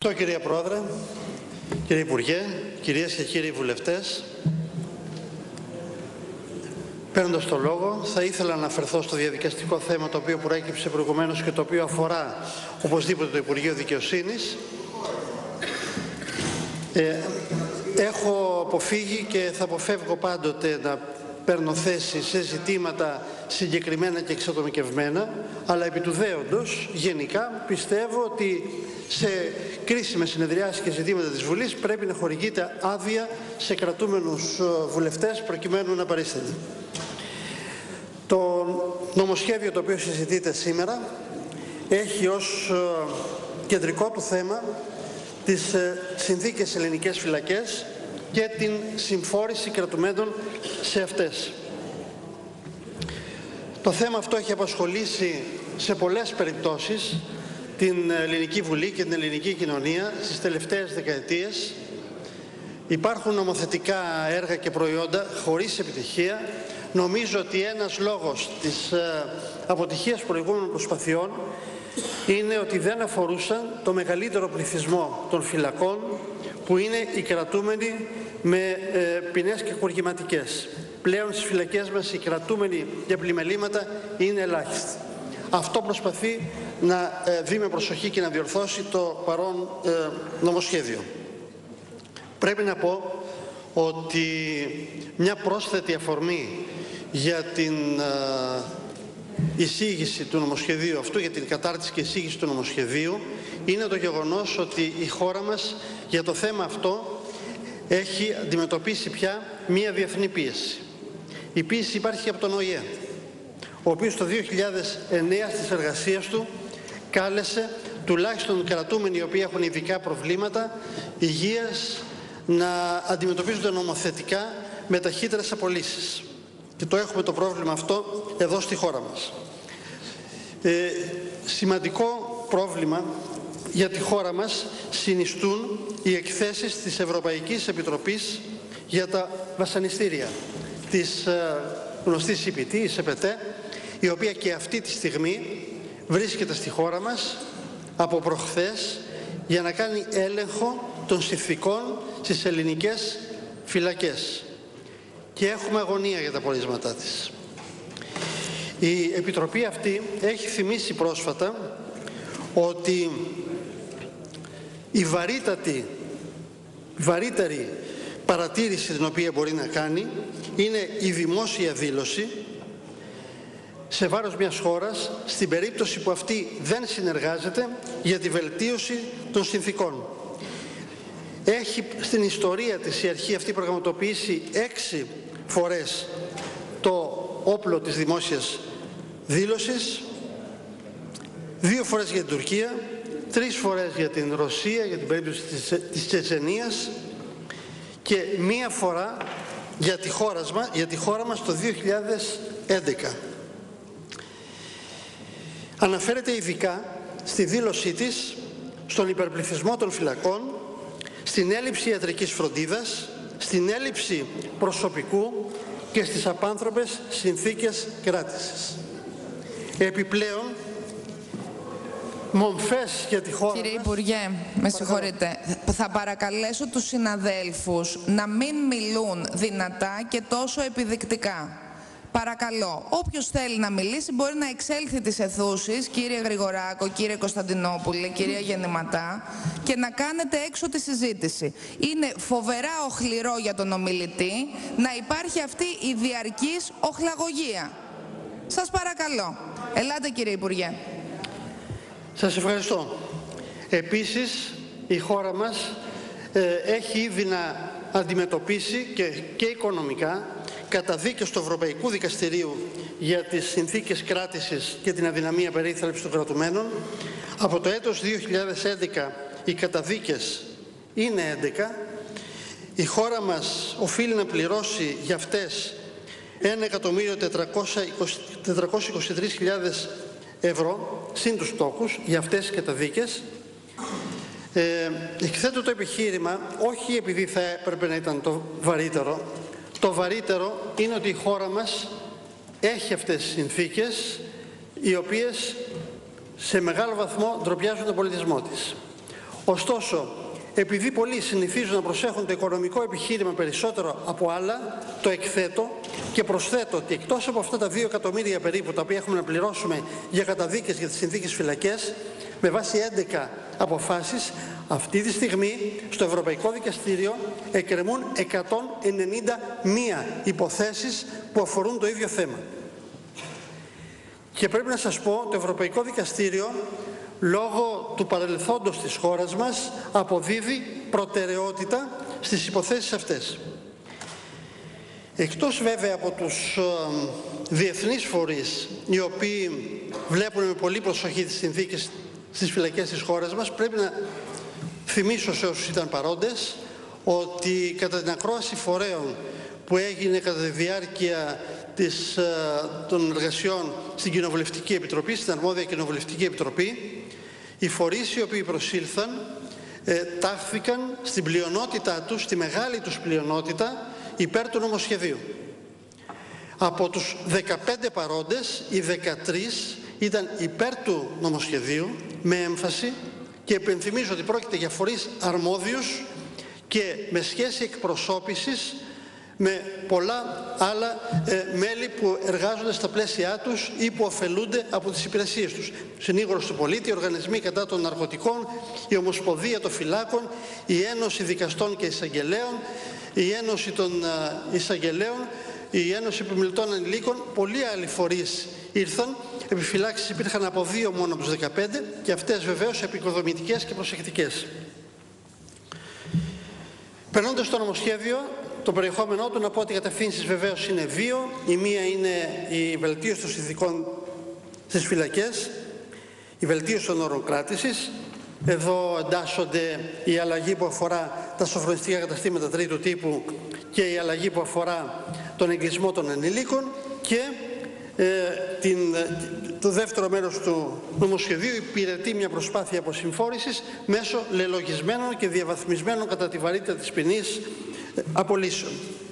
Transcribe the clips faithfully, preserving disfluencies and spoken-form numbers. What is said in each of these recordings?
Ευχαριστώ, κυρία Πρόεδρε, κύριε Υπουργέ, κυρίες και κύριοι βουλευτές. Παίρνοντας το λόγο, θα ήθελα να αναφερθώ στο διαδικαστικό θέμα το οποίο προέκυψε προηγουμένως και το οποίο αφορά οπωσδήποτε το Υπουργείο Δικαιοσύνης. Ε, έχω αποφύγει και θα αποφεύγω πάντοτε να παίρνω θέση σε ζητήματα συγκεκριμένα και εξατομικευμένα, αλλά επί του δέοντος, γενικά, πιστεύω ότι σε κρίσιμες συνεδριάσεις και ζητήματα της Βουλής πρέπει να χορηγείται άδεια σε κρατούμενους βουλευτές προκειμένου να παρίστανται. Το νομοσχέδιο το οποίο συζητείτε σήμερα έχει ως κεντρικό του θέμα τις συνθήκες ελληνικές φυλακές και την συμφόρηση κρατουμένων σε αυτές. Το θέμα αυτό έχει απασχολήσει σε πολλές περιπτώσεις την Ελληνική Βουλή και την ελληνική κοινωνία στις τελευταίες δεκαετίες. Υπάρχουν νομοθετικά έργα και προϊόντα χωρίς επιτυχία. Νομίζω ότι ένας λόγος της αποτυχίας προηγούμενων προσπαθειών είναι ότι δεν αφορούσαν το μεγαλύτερο πληθυσμό των φυλακών, που είναι οι κρατούμενοι με ε, ποινές και κουργηματικές. Πλέον στις φυλακές μας οι κρατούμενοι για πλημελήματα είναι ελάχιστοι. Αυτό προσπαθεί να ε, δει με προσοχή και να διορθώσει το παρόν ε, νομοσχέδιο. Πρέπει να πω ότι μια πρόσθετη αφορμή για την ε, εισήγηση του νομοσχεδίου αυτού, για την κατάρτιση και εισήγηση του νομοσχεδίου, είναι το γεγονός ότι η χώρα μας για το θέμα αυτό έχει αντιμετωπίσει πια μία διεθνή πίεση. Η πίεση υπάρχει από τον Ο Η Ε, ο οποίος το δύο χιλιάδες εννέα στις εργασίες του κάλεσε τουλάχιστον κρατούμενοι οι οποίοι έχουν ειδικά προβλήματα υγείας να αντιμετωπίζονται νομοθετικά με ταχύτερες απολύσεις. Και το έχουμε το πρόβλημα αυτό εδώ στη χώρα μας. Ε, σημαντικό πρόβλημα για τη χώρα μας συνιστούν οι εκθέσεις της Ευρωπαϊκής Επιτροπής για τα βασανιστήρια, της ε, γνωστής Σι Πι Τι, η ΣΕΠΕΤΕ, η οποία και αυτή τη στιγμή βρίσκεται στη χώρα μας από προχθές για να κάνει έλεγχο των συνθηκών στις ελληνικές φυλακές. Και έχουμε αγωνία για τα πορίσματά της. Η Επιτροπή αυτή έχει θυμίσει πρόσφατα ότι η βαρύτατη, βαρύτερη παρατήρηση την οποία μπορεί να κάνει είναι η δημόσια δήλωση σε βάρος μιας χώρας στην περίπτωση που αυτή δεν συνεργάζεται για τη βελτίωση των συνθηκών. Έχει στην ιστορία της η αρχή αυτή πραγματοποιήσει έξι φορές το όπλο της δημόσιας δήλωσης, δύο φορές για την Τουρκία, τρεις φορές για την Ρωσία, για την περίπτωση της, της Τσετσενίας και μία φορά για τη χώρα, για τη χώρα μας το δύο χιλιάδες έντεκα. Αναφέρεται ειδικά στη δήλωσή της στον υπερπληθυσμό των φυλακών, στην έλλειψη ιατρικής φροντίδας, στην έλλειψη προσωπικού και στις απάνθρωπες συνθήκες κράτησης. Επιπλέον, μομφές για τη χώρα. Κύριε Υπουργέ, με συγχωρείτε, θα παρακαλέσω τους συναδέλφους να μην μιλούν δυνατά και τόσο επιδεικτικά. Παρακαλώ, όποιος θέλει να μιλήσει μπορεί να εξέλθει τις αιθούσεις, κύριε Γρηγοράκο, κύριε Κωνσταντινόπουλε, κυρία Γεννηματά, και να κάνετε έξω τη συζήτηση. Είναι φοβερά οχληρό για τον ομιλητή να υπάρχει αυτή η διαρκής οχλαγωγία. Σας παρακαλώ. Ελάτε, κύριε Υπουργέ. Σας ευχαριστώ. Επίσης, η χώρα μας ε, έχει ήδη να αντιμετωπίσει και, και οικονομικά καταδίκες του Ευρωπαϊκού Δικαστηρίου για τις συνθήκες κράτησης και την αδυναμία περίθαλψης των κρατουμένων. Από το έτος δύο χιλιάδες έντεκα οι καταδίκες είναι έντεκα. Η χώρα μας οφείλει να πληρώσει για αυτές ένα εκατομμύριο τετρακόσιες είκοσι τρεις χιλιάδες ευρώ συν τους στόχους για αυτές τις καταδίκες. Ε, εκθέτω το επιχείρημα όχι επειδή θα έπρεπε να ήταν το βαρύτερο. Το βαρύτερο είναι ότι η χώρα μας έχει αυτές τις συνθήκες οι οποίες σε μεγάλο βαθμό ντροπιάζουν τον πολιτισμό της. Ωστόσο, επειδή πολλοί συνηθίζουν να προσέχουν το οικονομικό επιχείρημα περισσότερο από άλλα, το εκθέτω και προσθέτω ότι εκτός από αυτά τα δύο εκατομμύρια περίπου τα οποία έχουμε να πληρώσουμε για καταδίκες για τις συνθήκες φυλακές, με βάση έντεκα αποφάσεις, αυτή τη στιγμή στο Ευρωπαϊκό Δικαστήριο εκκρεμούν εκατόν ενενήντα μία υποθέσεις που αφορούν το ίδιο θέμα. Και πρέπει να σας πω, το Ευρωπαϊκό Δικαστήριο, λόγω του παρελθόντος της χώρας μας, αποδίδει προτεραιότητα στις υποθέσεις αυτές. Εκτός βέβαια από τους ε, διεθνείς φορείς, οι οποίοι βλέπουν με πολύ προσοχή τις συνθήκες στις φυλακές της χώρας μας, πρέπει να θυμίσω σε όσους ήταν παρόντες ότι κατά την ακρόαση φορέων που έγινε κατά τη διάρκεια της, ε, των εργασιών στην Κοινοβουλευτική Επιτροπή, στην αρμόδια Κοινοβουλευτική Επιτροπή, οι φορείς οι οποίοι προσήλθαν ε, τάχθηκαν στην πλειονότητά τους, στη μεγάλη τους πλειονότητα, υπέρ του νομοσχεδίου. Από τους δεκαπέντε παρόντες, οι δεκατρείς ήταν υπέρ του νομοσχεδίου με έμφαση, και επενθυμίζω ότι πρόκειται για φορείς αρμόδιους και με σχέση εκπροσώπησης με πολλά άλλα ε, μέλη που εργάζονται στα πλαίσια τους ή που ωφελούνται από τις υπηρεσίες τους. Συνήγορος του πολίτη, οι οργανισμοί κατά των ναρκωτικών, η Ομοσπονδία των Φυλάκων, η Ένωση Δικαστών και Εισαγγελέων, η Ένωση των ε, Εισαγγελέων, η Ένωση Επιμελητών Ανηλίκων, πολλοί άλλοι φορείς ήρθαν. Επιφυλάξεις υπήρχαν από δύο μόνο από τους δεκαπέντε και αυτές βεβαίως επικοδομητικές και προσεκτικές. Περνώντας στο νομοσχέδιο, το περιεχόμενό του, να πω ότι οι κατευθύνσεις βεβαίως είναι δύο. Η μία είναι η βελτίωση των συνθηκών στις φυλακές, η βελτίωση των όρων κράτησης. Εδώ εντάσσονται η αλλαγή που αφορά τα σοφρονιστικά καταστήματα τρίτου τύπου και η αλλαγή που αφορά τον εγκλισμό των ενηλίκων και ε, την, το δεύτερο μέρος του νομοσχεδίου υπηρετεί μια προσπάθεια αποσυμφόρησης μέσω λελογισμένων και διαβαθμισμένων κατά τη βαρύτητα της ποινής ε, απολύσεων.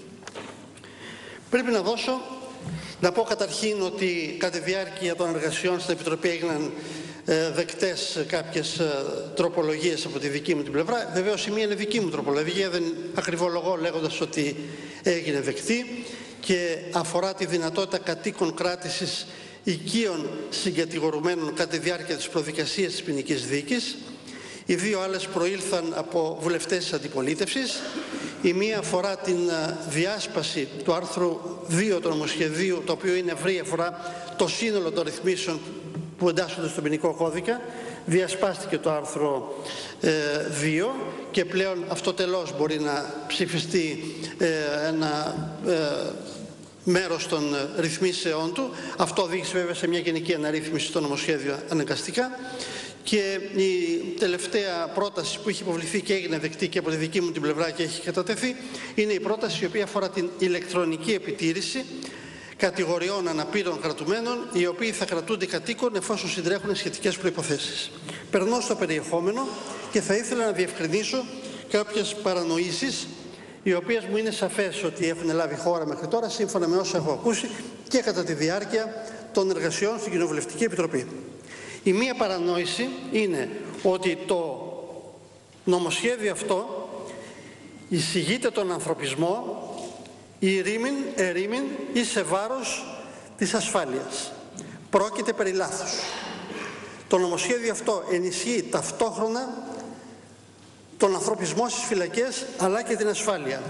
Πρέπει να δώσω, να πω καταρχήν ότι κατά τη διάρκεια των εργασιών στην Επιτροπή έγιναν ε, δεκτές κάποιες ε, τροπολογίες από τη δική μου την πλευρά. Βεβαίως η μία είναι δική μου τροπολογία, δεν ακριβολογώ λέγοντας ότι έγινε δεκτή, και αφορά τη δυνατότητα κατοίκων κράτησης οικείων συγκατηγορουμένων κατά τη διάρκεια της προδικασίας της ποινικής δίκης. Οι δύο άλλες προήλθαν από βουλευτές της αντιπολίτευσης. Η μία αφορά την διάσπαση του άρθρου δύο του νομοσχεδίου, το οποίο είναι ευρύ, αφορά το σύνολο των ρυθμίσεων που εντάσσονται στον ποινικό κώδικα. Διασπάστηκε το άρθρο ε, δύο και πλέον αυτό τελώς μπορεί να ψηφιστεί ε, ένα ε, μέρος των ρυθμίσεών του. Αυτό οδήγησε βέβαια σε μια γενική αναρρύθμιση στο νομοσχέδιο αναγκαστικά. Και η τελευταία πρόταση που έχει υποβληθεί και έγινε δεκτή και από τη δική μου την πλευρά και έχει κατατεθεί είναι η πρόταση η οποία αφορά την ηλεκτρονική επιτήρηση κατηγοριών αναπήρων κρατουμένων, οι οποίοι θα κρατούνται κατοίκων εφόσον συντρέχουν σχετικές προϋποθέσεις. Περνώ στο περιεχόμενο και θα ήθελα να διευκρινίσω κάποιες παρανοήσεις, οι οποίες μου είναι σαφές ότι έχουν λάβει χώρα μέχρι τώρα, σύμφωνα με όσα έχω ακούσει και κατά τη διάρκεια των εργασιών στην Κοινοβουλευτική Επιτροπή. Η μία παρανόηση είναι ότι το νομοσχέδιο αυτό εισηγείται τον ανθρωπισμό ηρήμην, ερήμην ή σε βάρος της ασφάλειας. Πρόκειται περί λάθους. Το νομοσχέδιο αυτό ενισχύει ταυτόχρονα τον ανθρωπισμό στις φυλακές αλλά και την ασφάλεια.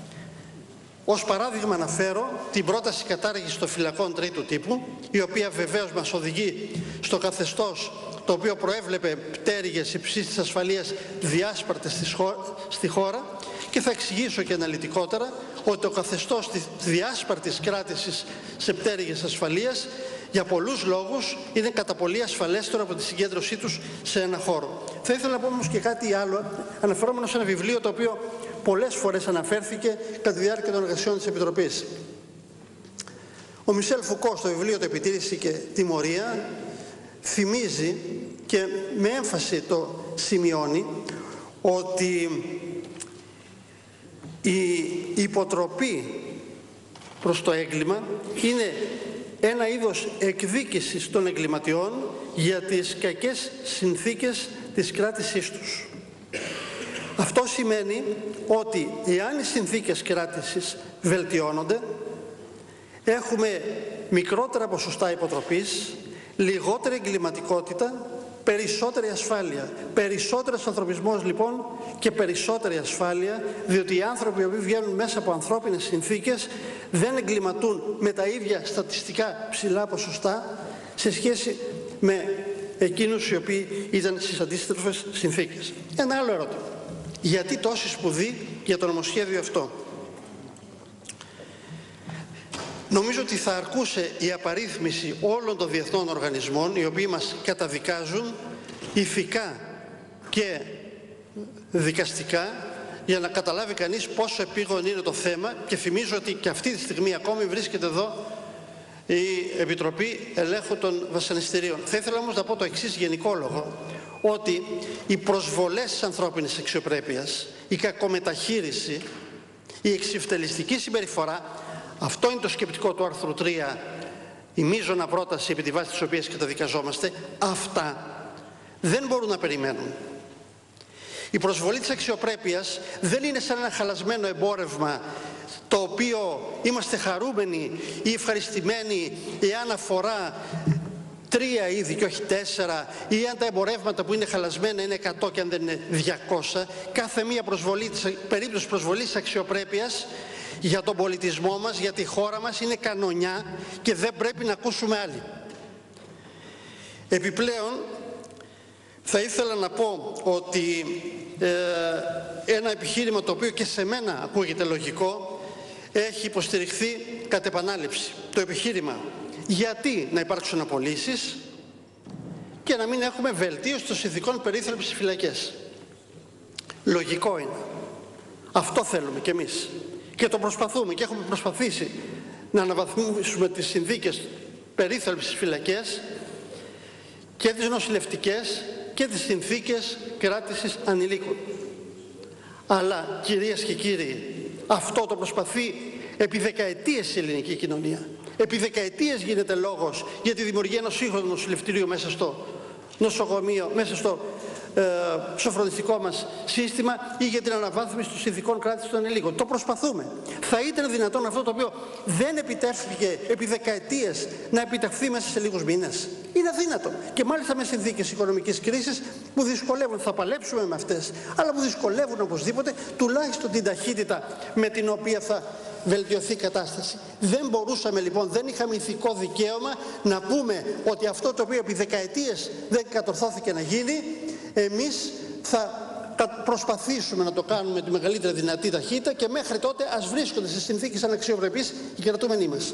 Ως παράδειγμα αναφέρω την πρόταση κατάργησης των φυλακών τρίτου τύπου, η οποία βεβαίως μας οδηγεί στο καθεστώς το οποίο προέβλεπε πτέρυγες υψής της ασφαλείας διάσπαρτες στη χώρα, και θα εξηγήσω και αναλυτικότερα ότι το καθεστώς της διάσπαρτης κράτησης σε πτέρυγες ασφαλείας για πολλούς λόγους είναι κατά πολύ ασφαλέστερο από τη συγκέντρωσή τους σε ένα χώρο. Θα ήθελα να πω όμως και κάτι άλλο, αναφερόμενο σε ένα βιβλίο το οποίο πολλές φορές αναφέρθηκε κατά τη διάρκεια των εργασιών της Επιτροπής. Ο Μισελ Φουκώ στο βιβλίο «Το επιτήρηση και τιμωρία» θυμίζει και με έμφαση το σημειώνει ότι η υποτροπή προς το έγκλημα είναι ένα είδος εκδίκησης των εγκληματιών για τις κακές συνθήκες της κράτησής τους. Αυτό σημαίνει ότι εάν οι συνθήκες κράτησης βελτιώνονται, έχουμε μικρότερα ποσοστά υποτροπής, λιγότερη εγκληματικότητα, περισσότερη ασφάλεια. Περισσότερος ανθρωπισμός λοιπόν και περισσότερη ασφάλεια, διότι οι άνθρωποι που βγαίνουν μέσα από ανθρώπινες συνθήκες δεν εγκληματούν με τα ίδια στατιστικά ψηλά ποσοστά σε σχέση με εκείνους οι οποίοι ήταν στις αντίστοιχες συνθήκες. Ένα άλλο ερώτημα. Γιατί τόση σπουδή για το νομοσχέδιο αυτό? Νομίζω ότι θα αρκούσε η απαρίθμηση όλων των διεθνών οργανισμών οι οποίοι μας καταδικάζουν ηθικά και δικαστικά για να καταλάβει κανείς πόσο επίγον είναι το θέμα, και θυμίζω ότι και αυτή τη στιγμή ακόμη βρίσκεται εδώ η Επιτροπή Ελέγχου των Βασανιστήριων. Θα ήθελα όμως να πω το εξής γενικόλογο, ότι οι προσβολές της ανθρώπινης αξιοπρέπειας, η κακομεταχείριση, η εξυφτελιστική συμπεριφορά, αυτό είναι το σκεπτικό του άρθρου τρία, η μείζωνα πρόταση επί τη βάση της οποίας καταδικαζόμαστε, αυτά δεν μπορούν να περιμένουν. Η προσβολή της αξιοπρέπειας δεν είναι σαν ένα χαλασμένο εμπόρευμα το οποίο είμαστε χαρούμενοι ή ευχαριστημένοι εάν αφορά τρία είδη και όχι τέσσερα, ή αν τα εμπορεύματα που είναι χαλασμένα είναι εκατό και αν δεν είναι διακόσια. Κάθε μία προσβολή, περίπτωση προσβολής της αξιοπρέπειας για τον πολιτισμό μας, για τη χώρα μας, είναι κανονιά και δεν πρέπει να ακούσουμε άλλη. Επιπλέον, θα ήθελα να πω ότι ε, ένα επιχείρημα το οποίο και σε μένα ακούγεται λογικό έχει υποστηριχθεί κατ' επανάληψη. Το επιχείρημα γιατί να υπάρξουν απολύσεις και να μην έχουμε βελτίωση των συνθηκών περίθαλψης στις φυλακές. Λογικό είναι. Αυτό θέλουμε κι εμείς. Και το προσπαθούμε και έχουμε προσπαθήσει να αναβαθμίσουμε τις συνθήκες περίθαλψης στις φυλακές και τις νοσηλευτικές και τις συνθήκες κράτησης ανηλίκων. Αλλά, κυρίες και κύριοι, αυτό το προσπαθεί επί δεκαετίες η ελληνική κοινωνία. Επί δεκαετίες γίνεται λόγος για τη δημιουργία ενός σύγχρονου νοσηλευτηρίου μέσα στο νοσοκομείο, μέσα στο ε, σοφρονιστικό μας σύστημα, ή για την αναβάθμιση των συνθηκών κράτησης των ανηλίκων. Το προσπαθούμε. Θα ήταν δυνατόν αυτό το οποίο δεν επιτεύχθηκε επί δεκαετίες να επιτευχθεί μέσα σε λίγους μήνες? Είναι αδύνατο. Και μάλιστα με συνθήκες οικονομικής κρίσης που δυσκολεύουν, θα παλέψουμε με αυτές, αλλά που δυσκολεύουν οπωσδήποτε τουλάχιστον την ταχύτητα με την οποία θα βελτιωθεί η κατάσταση. Δεν μπορούσαμε λοιπόν, δεν είχαμε ηθικό δικαίωμα να πούμε ότι αυτό το οποίο επί δεκαετίες δεν κατορθώθηκε να γίνει, εμείς θα προσπαθήσουμε να το κάνουμε με τη μεγαλύτερη δυνατή ταχύτητα και μέχρι τότε ας βρίσκονται σε συνθήκες αναξιοπρεπείς οι κρατούμενοι μας.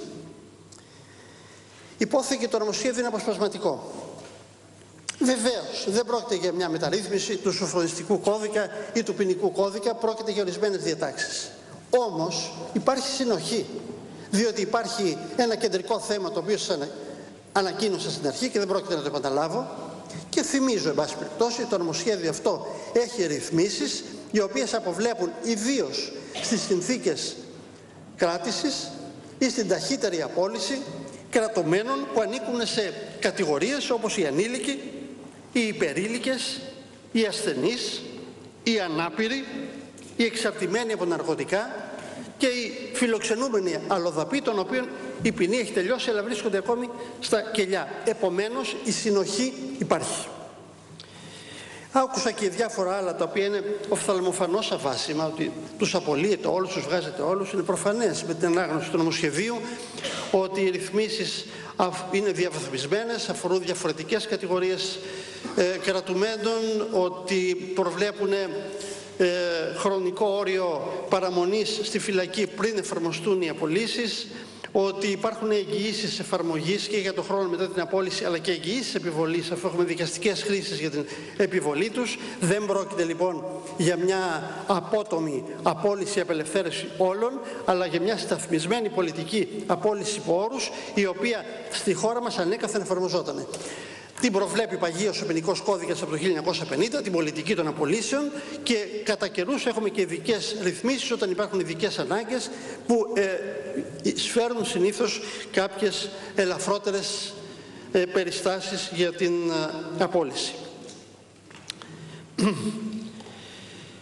Υπόθηκε το νομοσχέδιο είναι αποσπασματικό. Βεβαίως, δεν πρόκειται για μια μεταρρύθμιση του σοφρονιστικού κώδικα ή του ποινικού κώδικα, πρόκειται για ορισμένες διατάξεις. Όμως υπάρχει συνοχή, διότι υπάρχει ένα κεντρικό θέμα το οποίο σας ανακοίνωσα στην αρχή και δεν πρόκειται να το επαναλάβω, και θυμίζω, εν πάση περιπτώσει, το νομοσχέδιο αυτό έχει ρυθμίσεις οι οποίες αποβλέπουν ιδίως στις συνθήκες κράτησης ή στην ταχύτερη απόλυση κρατουμένων που ανήκουν σε κατηγορίες όπως οι ανήλικοι, οι υπερήλικες, οι ασθενείς, οι ανάπηροι, οι εξαρτημένοι από ναρκωτικά και οι φιλοξενούμενοι αλλοδαποί, των οποίων η ποινή έχει τελειώσει αλλά βρίσκονται ακόμη στα κελιά. Επομένως η συνοχή υπάρχει. Άκουσα και διάφορα άλλα τα οποία είναι οφθαλμοφανώς αβάσιμα, ότι τους απολύετε όλους, τους βγάζετε όλους. Είναι προφανές με την ανάγνωση του νομοσχεδίου ότι οι ρυθμίσεις είναι διαβαθμισμένες, αφορούν διαφορετικές κατηγορίες ε, κρατουμένων, ότι προβλέπουν ε, χρονικό όριο παραμονής στη φυλακή πριν εφαρμοστούν οι απολύσεις, ότι υπάρχουν εγγυήσεις εφαρμογής και για τον χρόνο μετά την απόλυση, αλλά και εγγυήσεις επιβολής, αφού έχουμε δικαστικές χρήσεις για την επιβολή τους. Δεν πρόκειται λοιπόν για μια απότομη απόλυση, απελευθέρωση όλων, αλλά για μια σταθμισμένη πολιτική απόλυση υπό όρους, η οποία στη χώρα μας ανέκαθεν εφαρμοζόταν. Την προβλέπει παγίως ο ποινικός κώδικας από το χίλια εννιακόσια πενήντα, την πολιτική των απολύσεων, και κατά καιρούς έχουμε και ειδικές ρυθμίσεις όταν υπάρχουν ειδικές ανάγκες που ε, σφέρουν συνήθως κάποιες ελαφρότερες ε, περιστάσεις για την ε, απόλυση.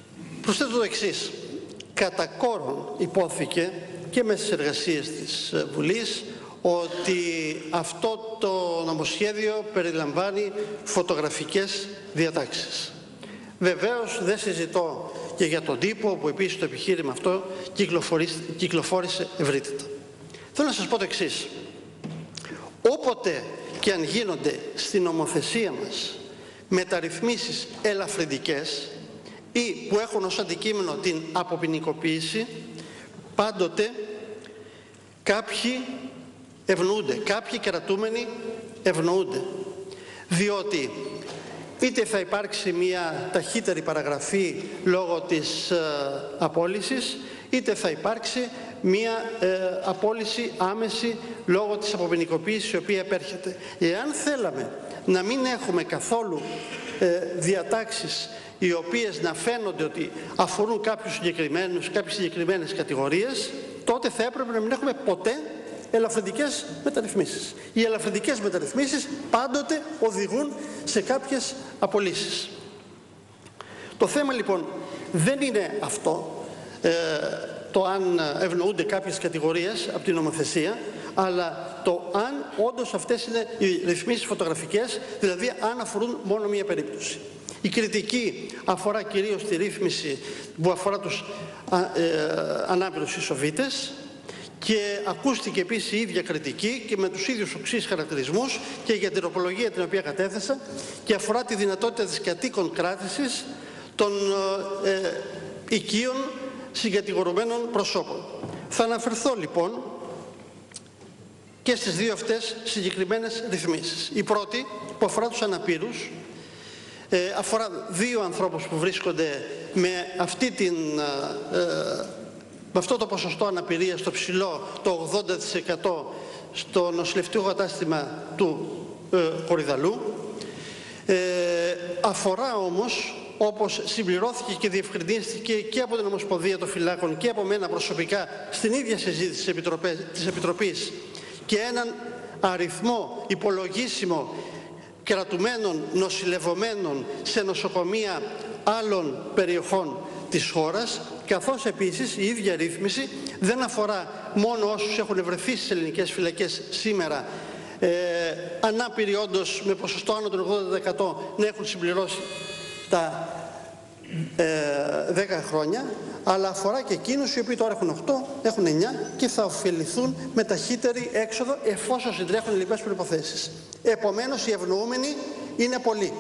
Προσθέτω το εξής. Κατά κόρον υπόθηκε και μέσα στις εργασίες της Βουλής ότι αυτό το νομοσχέδιο περιλαμβάνει φωτογραφικές διατάξεις. Βεβαίως δεν συζητώ και για τον τύπο, που επίσης το επιχείρημα αυτό κυκλοφόρησε ευρύτατα. Θέλω να σας πω το εξής. Όποτε και αν γίνονται στην νομοθεσία μας μεταρρυθμίσεις ελαφρυντικές ή που έχουν ως αντικείμενο την αποποινικοποίηση, πάντοτε κάποιοι ευνοούνται, κάποιοι κρατούμενοι ευνοούνται. Διότι είτε θα υπάρξει μια ταχύτερη παραγραφή λόγω της ε, απόλυσης, είτε θα υπάρξει μια ε, απόλυση άμεση λόγω της αποποινικοποίησης η οποία επέρχεται. Εάν θέλαμε να μην έχουμε καθόλου ε, διατάξεις οι οποίες να φαίνονται ότι αφορούν κάποιους συγκεκριμένους, κάποιες συγκεκριμένες κατηγορίες, τότε θα έπρεπε να μην έχουμε ποτέ ελαφρυντικές μεταρρυθμίσεις. Οι ελαφρυντικές μεταρρυθμίσεις πάντοτε οδηγούν σε κάποιες απολύσεις. Το θέμα λοιπόν δεν είναι αυτό, ε, το αν ευνοούνται κάποιες κατηγορίες από την νομοθεσία, αλλά το αν όντως αυτές είναι οι ρυθμίσεις φωτογραφικές, δηλαδή αν αφορούν μόνο μία περίπτωση. Η κριτική αφορά κυρίως τη ρύθμιση που αφορά τους α, ε, ανάπηρους ισοβήτες, και ακούστηκε επίσης η ίδια κριτική και με τους ίδιους οξύς χαρακτηρισμούς και για την τροπολογία την οποία κατέθεσα, και αφορά τη δυνατότητα της κατοίκων κράτησης των ε, οικείων συγκατηγορουμένων προσώπων. Θα αναφερθώ λοιπόν και στις δύο αυτές συγκεκριμένες ρυθμίσεις. Η πρώτη, που αφορά τους αναπήρους, ε, αφορά δύο ανθρώπους που βρίσκονται με αυτή την ε, με αυτό το ποσοστό αναπηρίας, το ψηλό, το ογδόντα τοις εκατό στο νοσηλευτικό κατάστημα του ε, Κορυδαλού. Ε, αφορά όμως, όπως συμπληρώθηκε και διευκρινίστηκε και από την Ομοσπονδία των Φυλάκων και από μένα προσωπικά στην ίδια συζήτηση της Επιτροπής, της Επιτροπής, και έναν αριθμό υπολογίσιμο κρατουμένων νοσηλευομένων σε νοσοκομεία άλλων περιοχών της χώρας, καθώς επίσης η ίδια ρύθμιση δεν αφορά μόνο όσους έχουν βρεθεί στις ελληνικές φυλακές σήμερα, ε, ανάπηροι όντως με ποσοστό άνω των ογδόντα τοις εκατό να έχουν συμπληρώσει τα ε, δέκα χρόνια, αλλά αφορά και εκείνους οι οποίοι τώρα έχουν οκτώ, έχουν εννιά και θα ωφεληθούν με ταχύτερη έξοδο εφόσον συντρέχουν οι λοιπές προϋποθέσεις. Επομένως οι ευνοούμενοι είναι πολλοί.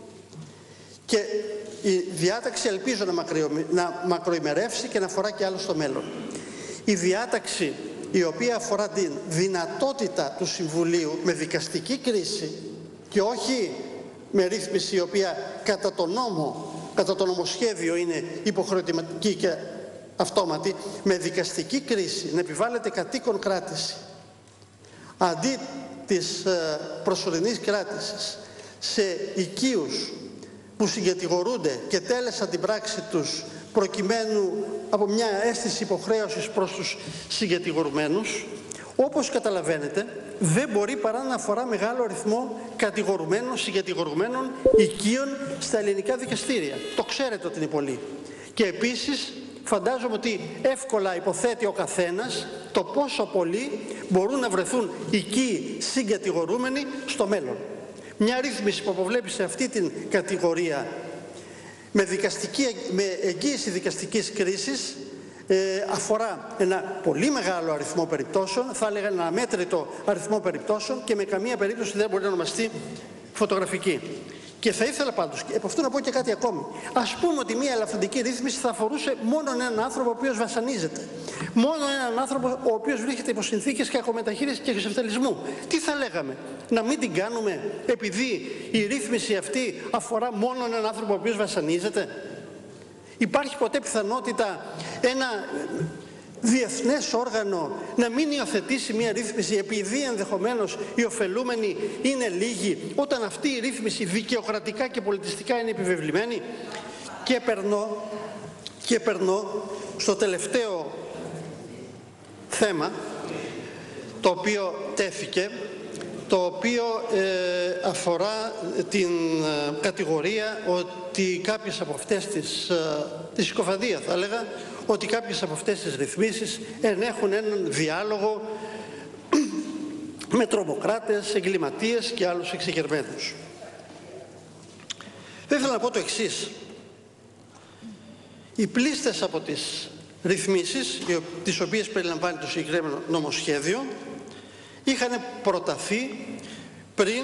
Και η διάταξη ελπίζω να, μακριο, να μακροημερεύσει και να αφορά και άλλο στο μέλλον. Η διάταξη η οποία αφορά την δυνατότητα του Συμβουλίου με δικαστική κρίση και όχι με ρύθμιση η οποία κατά το νόμο, κατά το νομοσχέδιο είναι υποχρεωτική και αυτόματη, με δικαστική κρίση να επιβάλλεται κατοίκον κράτηση αντί της προσωρινής κράτησης σε οικείους που συγκατηγορούνται και τέλεσαν την πράξη τους προκειμένου από μια αίσθηση υποχρέωσης προς τους συγκατηγορουμένους, όπως καταλαβαίνετε δεν μπορεί παρά να αφορά μεγάλο αριθμό κατηγορουμένων, συγκατηγορουμένων οικείων στα ελληνικά δικαστήρια. Το ξέρετε ότι είναι πολύ. Και επίσης φαντάζομαι ότι εύκολα υποθέτει ο καθένας το πόσο πολλοί μπορούν να βρεθούν οικείοι συγκατηγορούμενοι στο μέλλον. Μια ρύθμιση που αποβλέπει σε αυτή την κατηγορία με, δικαστική, με εγγύηση δικαστικής κρίσης ε, αφορά ένα πολύ μεγάλο αριθμό περιπτώσεων, θα έλεγα ένα αμέτρητο αριθμό περιπτώσεων, και με καμία περίπτωση δεν μπορεί να ονομαστεί φωτογραφική. Και θα ήθελα πάντως, από αυτό να πω και κάτι ακόμη. Ας πούμε ότι μια ελαφρυντική ρύθμιση θα αφορούσε μόνο έναν άνθρωπο ο οποίος βασανίζεται. Μόνο έναν άνθρωπο ο οποίος βρίσκεται υπό συνθήκες κακομεταχείρισης και εξευτελισμού. Τι θα λέγαμε, να μην την κάνουμε επειδή η ρύθμιση αυτή αφορά μόνο έναν άνθρωπο ο οποίος βασανίζεται? Υπάρχει ποτέ πιθανότητα ένα διεθνές όργανο να μην υιοθετήσει μια ρύθμιση επειδή ενδεχομένως οι ωφελούμενοι είναι λίγοι, όταν αυτή η ρύθμιση δικαιοκρατικά και πολιτιστικά είναι επιβεβλημένη? Και περνώ, και περνώ στο τελευταίο θέμα το οποίο τέθηκε, το οποίο ε, αφορά την ε, κατηγορία ότι κάποιες από αυτές τις, ε, τη συκοφαντία θα έλεγα, ότι κάποιες από αυτές τις ρυθμίσεις ενέχουν έναν διάλογο με τρομοκράτες, εγκληματίες και άλλους εξεγερμένους. Δεν ήθελα να πω το εξής. Οι πλήστες από τις ρυθμίσεις, τις οποίες περιλαμβάνει το συγκεκριμένο νομοσχέδιο, είχαν προταθεί πριν,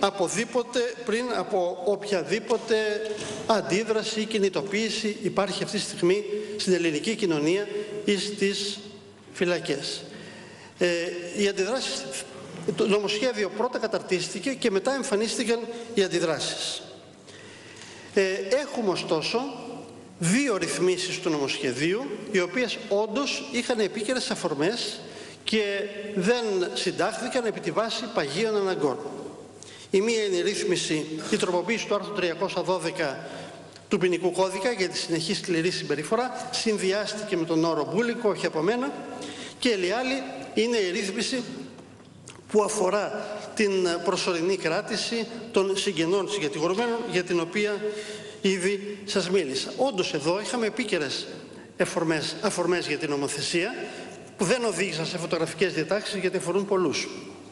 πριν από οποιαδήποτε αντίδραση ή κινητοποίηση υπάρχει αυτή τη στιγμή στην ελληνική κοινωνία ή στις φυλακές. Ε, οι αντιδράσεις, το νομοσχέδιο πρώτα καταρτίστηκε και μετά εμφανίστηκαν οι αντιδράσεις. Ε, έχουμε ωστόσο δύο ρυθμίσεις του νομοσχεδίου, οι οποίες όντως είχαν επίκαιρες αφορμές και δεν συντάχθηκαν επί τη βάση παγίων αναγκών. Η μία είναι η ρύθμιση, η τροποποίηση του άρθρου τριακόσια δώδεκα του ποινικού κώδικα για τη συνεχή σκληρή συμπεριφορά, συνδυάστηκε με τον όρο μπούλικο, όχι από μένα, και η άλλη είναι η ρύθμιση που αφορά την προσωρινή κράτηση των συγγενών συγκατηγορουμένων, για την οποία ήδη σας μίλησα. Όντως εδώ είχαμε επίκαιρες αφορμές, αφορμές για την νομοθεσία, που δεν οδήγησαν σε φωτογραφικές διατάξεις γιατί αφορούν πολλούς.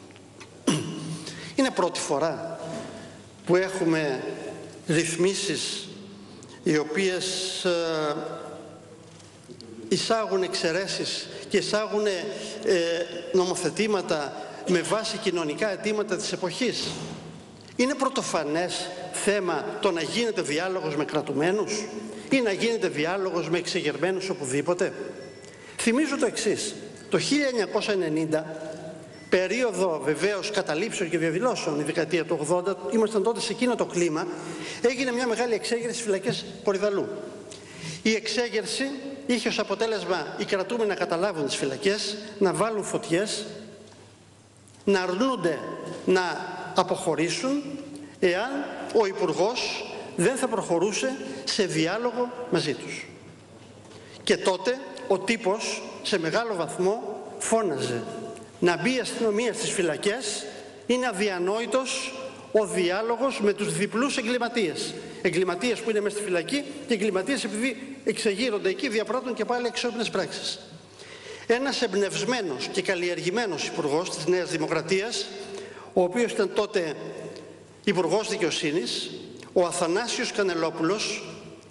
Είναι πρώτη φορά που έχουμε ρυθμίσεις οι οποίες ε, εισάγουν εξαιρέσεις και εισάγουν ε, νομοθετήματα με βάση κοινωνικά αιτήματα της εποχής. Είναι πρωτοφανές θέμα το να γίνεται διάλογος με κρατουμένους ή να γίνεται διάλογος με εξεγερμένους οπουδήποτε. Θυμίζω το εξής. Το χίλια εννιακόσια ενενήντα, περίοδο βεβαίως καταλήψεων και διαδηλώσεων, η δεκαετία του ογδόντα, ήμασταν τότε σε εκείνο το κλίμα, έγινε μια μεγάλη εξέγερση στις φυλακές Κορυδαλλού. Η εξέγερση είχε ως αποτέλεσμα οι κρατούμενοι να καταλάβουν τις φυλακές, να βάλουν φωτιές, να αρνούνται να αποχωρήσουν εάν ο Υπουργός δεν θα προχωρούσε σε διάλογο μαζί τους. Και τότε ο τύπος σε μεγάλο βαθμό φώναζε να μπει η αστυνομία στις φυλακές, είναι αδιανόητος ο διάλογος με τους διπλούς εγκληματίες. Εγκληματίες που είναι μέσα στη φυλακή και εγκληματίες επειδή εξεγείρονται εκεί διαπράττουν και πάλι εξώπινες πράξεις. Ένας εμπνευσμένος και καλλιεργημένος υπουργός της Νέας Δημοκρατίας, ο οποίος ήταν τότε υπουργός δικαιοσύνης, ο Αθανάσιος Κανελόπουλος,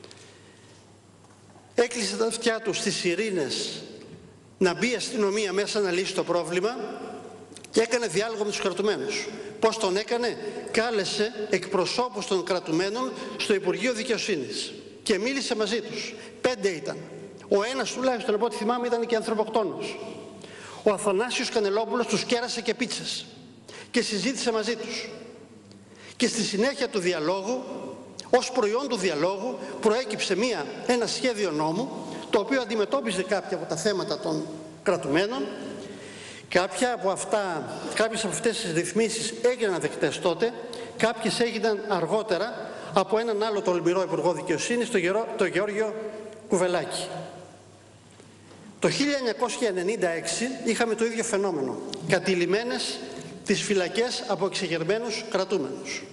έκλεισε τα αυτιά του στις ειρήνες να μπει η αστυνομία μέσα να λύσει το πρόβλημα και έκανε διάλογο με τους κρατουμένους. Πώς τον έκανε? Κάλεσε εκπροσώπους των κρατουμένων στο Υπουργείο Δικαιοσύνης και μίλησε μαζί τους. Πέντε ήταν. Ο ένας τουλάχιστον από ό,τι θυμάμαι ήταν και ανθρωποκτόνος. Ο Αθανάσιος Κανελόπουλος τους κέρασε και πίτσες και συζήτησε μαζί τους. Και στη συνέχεια του διαλόγου, ως προϊόν του διαλόγου, προέκυψε μία, ένα σχέδιο νόμου, το οποίο αντιμετώπιζε κάποια από τα θέματα των κρατουμένων. Κάποια από αυτά, κάποιες από αυτές τις ρυθμίσεις έγιναν δεκτές τότε, κάποιες έγιναν αργότερα από έναν άλλο τολμηρό υπουργό δικαιοσύνης, τον Γεώργιο Κουβελάκη. Το χίλια εννιακόσια ενενήντα έξι είχαμε το ίδιο φαινόμενο. Κατηλημμένες τις φυλακές από εξεγερμένους κρατούμενους.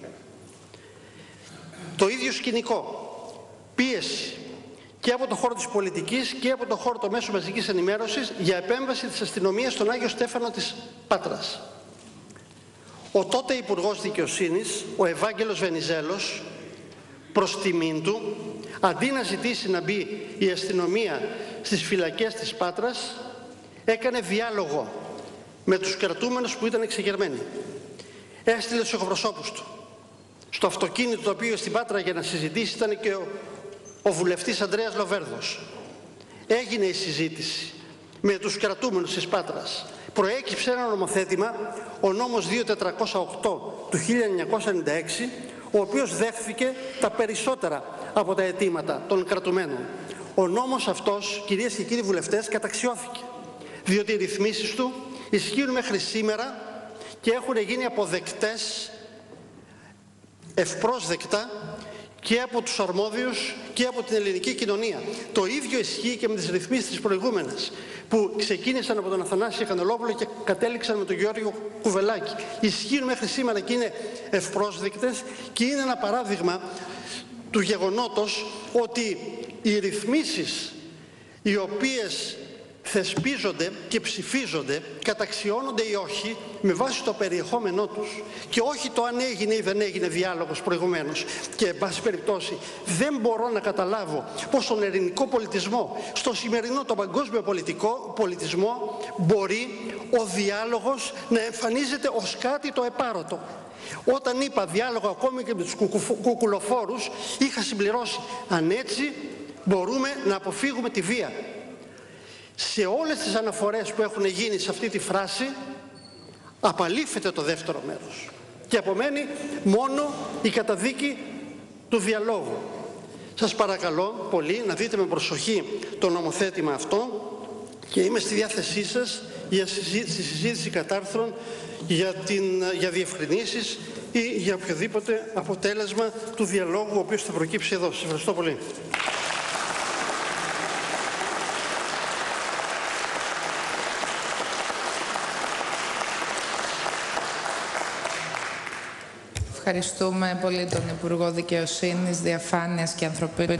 Το ίδιο σκηνικό. Πίεση και από το χώρο της πολιτικής και από το χώρο των μέσων μαζικής ενημέρωσης για επέμβαση της αστυνομίας στον Άγιο Στέφανο της Πάτρας. Ο τότε Υπουργός Δικαιοσύνης, ο Ευάγγελος Βενιζέλος, προς τιμήν του, αντί να ζητήσει να μπει η αστυνομία στις φυλακές της Πάτρας, έκανε διάλογο με τους κρατούμενους που ήταν εξεγερμένοι. Έστειλε τους εκπροσώπους του. Στο αυτοκίνητο το οποίο στην Πάτρα για να συζητήσει ήταν και ο, ο βουλευτής Ανδρέας Λοβέρδος. Έγινε η συζήτηση με τους κρατούμενους της Πάτρας. Προέκυψε ένα νομοθέτημα, ο νόμος δύο χιλιάδες τετρακόσια οκτώ του χίλια εννιακόσια ενενήντα έξι, ο οποίος δέχθηκε τα περισσότερα από τα αιτήματα των κρατουμένων. Ο νόμος αυτός, κυρίες και κύριοι βουλευτές, καταξιώθηκε, διότι οι ρυθμίσεις του ισχύουν μέχρι σήμερα και έχουν γίνει αποδεκτές ευπρόσδεκτα και από τους αρμόδιους και και από την ελληνική κοινωνία. Το ίδιο ισχύει και με τις ρυθμίσεις τις προηγούμενες, που ξεκίνησαν από τον Αθανάση Κανελόπουλο και κατέληξαν με τον Γιώργο Κουβελάκη. Ισχύουν μέχρι σήμερα και είναι ευπρόσδεκτες και είναι ένα παράδειγμα του γεγονότος ότι οι ρυθμίσεις οι οποίες θεσπίζονται και ψηφίζονται, καταξιώνονται ή όχι με βάση το περιεχόμενό τους και όχι το αν έγινε ή δεν έγινε διάλογος προηγουμένως. Και εν πάση περιπτώσει δεν μπορώ να καταλάβω πως στον ελληνικό πολιτισμό, στο σημερινό τον παγκόσμιο πολιτικό, πολιτισμό, μπορεί ο διάλογος να εμφανίζεται ως κάτι το επάρωτο. Όταν είπα διάλογο ακόμη και με τους κουκουλοφόρους, είχα συμπληρώσει αν έτσι μπορούμε να αποφύγουμε τη βία. Σε όλες τις αναφορές που έχουν γίνει σε αυτή τη φράση απαλήφεται το δεύτερο μέρος και απομένει μόνο η καταδίκη του διαλόγου. Σας παρακαλώ πολύ να δείτε με προσοχή το νομοθέτημα αυτό και είμαι στη διάθεσή σας για συζήτηση, συζήτηση κατάρθρων για, την, για διευκρινήσεις ή για οποιοδήποτε αποτέλεσμα του διαλόγου ο οποίος θα προκύψει εδώ. Σας ευχαριστώ πολύ. Ευχαριστούμε πολύ τον Υπουργό Δικαιοσύνης, Διαφάνειας και Ανθρωπίνων